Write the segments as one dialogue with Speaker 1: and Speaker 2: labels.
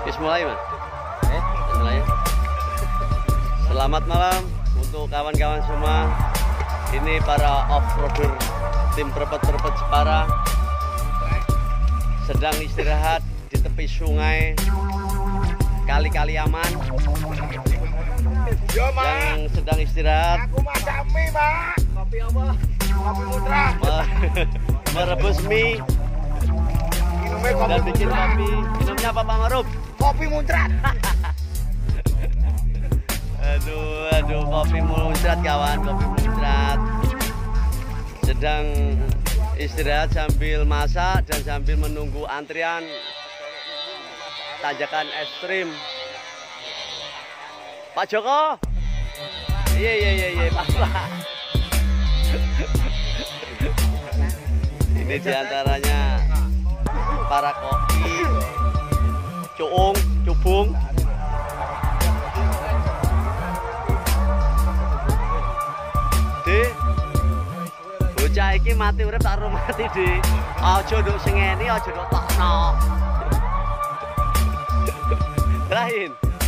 Speaker 1: Wis mulai, Mas. Mulai. Selamat malam untuk kawan-kawan semua. Ini para off-roader tim Perpet-Perpet Jepara sedang istirahat di tepi sungai Kali-Kali Aman.
Speaker 2: Yo,
Speaker 1: yang sedang istirahat.
Speaker 2: Aku masak mie, Mak. Kopi apa? Kopi Mutra.
Speaker 1: Merebus mie
Speaker 2: Minumnya kopi
Speaker 1: dan bikin
Speaker 2: Mutra.
Speaker 1: kopi. Minumnya apa, Pak Maruf?
Speaker 2: Kopi Mutra.
Speaker 1: Aduh, kopi muncrat kawan, kopi muncrat. Sedang istirahat sambil masak dan sambil menunggu antrian tanjakan ekstrim. Pak Joko. Iya, Pak. Ini diantaranya para koki, cuung, cubung. Bocah iki mati urip tak mati, Dik. Aja nduk sengeni, aja nduk tokno. Lain.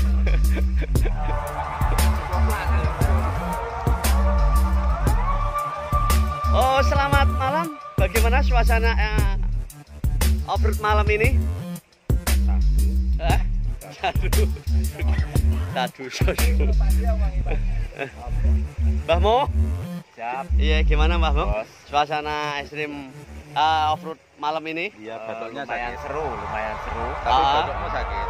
Speaker 1: Oh, selamat malam. Bagaimana suasana off-road malam ini? Sadu. Mbah Mo?
Speaker 2: Siap.
Speaker 1: Iya, gimana Mbah Mo?
Speaker 2: Bos.
Speaker 1: Suasana ekstrim off-road malam ini?
Speaker 2: Iya,
Speaker 3: batoknya
Speaker 2: lumayan
Speaker 3: sakit.
Speaker 2: seru.
Speaker 3: Tapi
Speaker 1: Ah.
Speaker 3: batukmu sakit.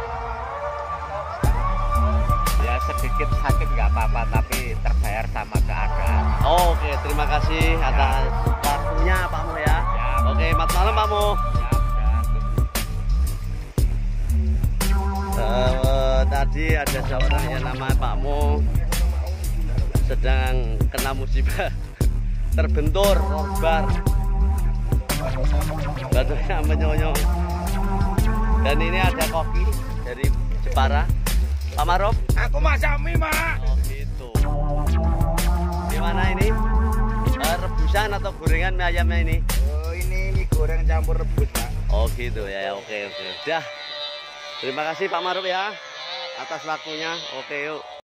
Speaker 2: Ya sedikit sakit nggak apa-apa, tapi terbayar sama keadaan.
Speaker 1: Oke, terima kasih atas waktunya Pak Mo ya.
Speaker 2: Siap.
Speaker 1: Oke, selamat malam Pak Mo. Tadi ada seorang yang nama Pak Mo sedang kena musibah terbentur korban batuknya menyonyong. Dan ini ada koki dari Jepara, Pak Maruf.
Speaker 2: Aku masak mie, Mak.
Speaker 1: Oh gitu. Gimana ini? Rebusan atau gorengan mie ayamnya ini?
Speaker 2: Oh, ini mie goreng campur rebus, Mak.
Speaker 1: Oh gitu ya, oke. Dah. Terima kasih Pak Maruf ya atas waktunya. Oke, yuk.